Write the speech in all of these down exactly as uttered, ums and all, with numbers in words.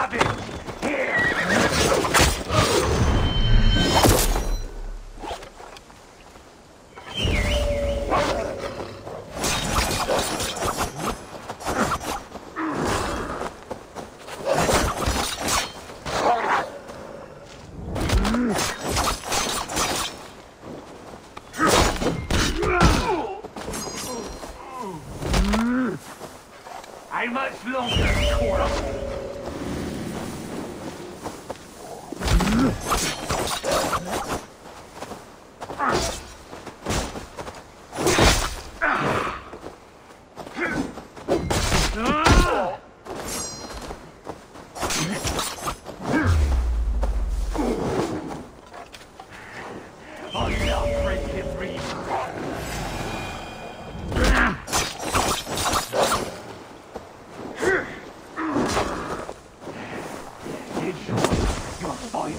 Rubbish! Here! How much longer, Cora? I love Friendship Reef. You're fine.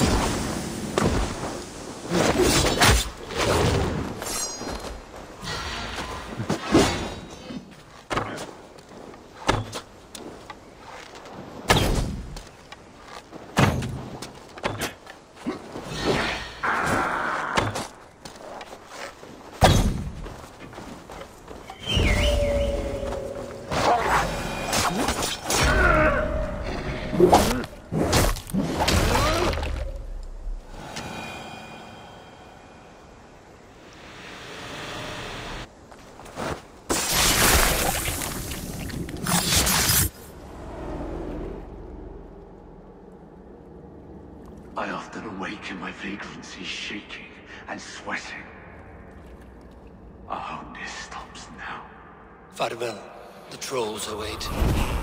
I often awake in my vagrancy, shaking and sweating. I hope this stops now. Farewell. The trolls await.